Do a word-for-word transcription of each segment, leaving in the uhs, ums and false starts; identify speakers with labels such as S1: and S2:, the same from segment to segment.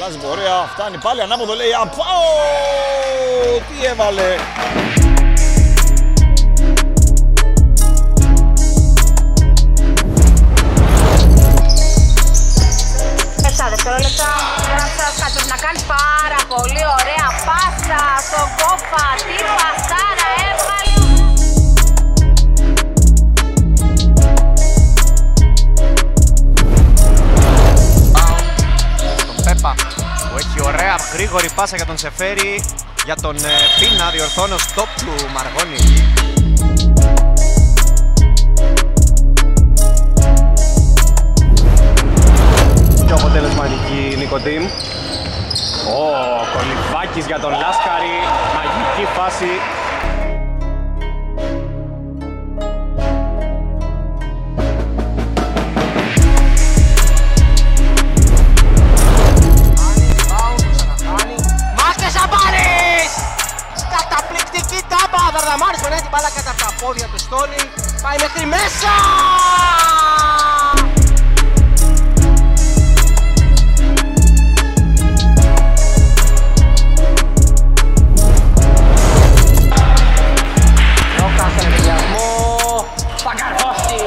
S1: αλλάζει πορεία, φτάνει πάλι ανάποδο, λέει απάω! Τι έβαλε!
S2: επτά δευτερόλεπτα, Γράψας να κάνει πάρα πολύ ωραία πάσα στον Κόφα, τι πασάρα έβαλε!
S3: Που έχει ωραία γρήγορη πάσα για τον Σεφέρη, για τον ε, Πίνα, διορθώνω stop του Μαργόνη. Πιο αποτελεσματική Νικοτήμ. Ω, Κολυφάκης για τον Λάσκαρη, μαγική φάση.
S4: Δαρδαμάρης περνάει την μπάλα κατά τα πόδια του Στόλη, πάει μέχρι μέσα! Ρόκας στον ευεργιασμό, θα καρφώσει!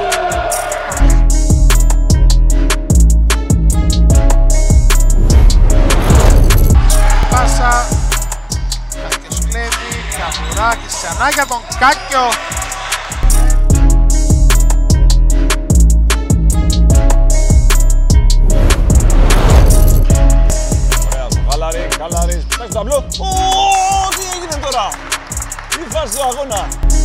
S5: Πάσα Καβουράκης ξανά για τον Κάκιο.
S1: Ωραία, Καλάρη, Καλάρης, κοιτάξτε το ταμπλό. Ω, τι έγινε τώρα! Τι φάση του αγώνα!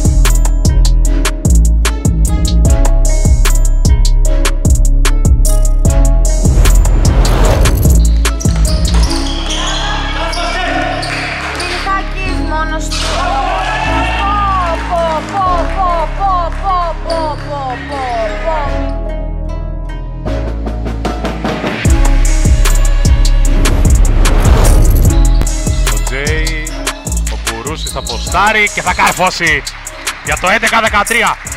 S2: Μόνος του. Πω, πω, πω, πω, πω, πω, πω, πω, πω.
S6: Ο Τζέι, ο Μπουρούσης θα ποστάρει και θα καρφώσει για το έντεκα δεκατρία.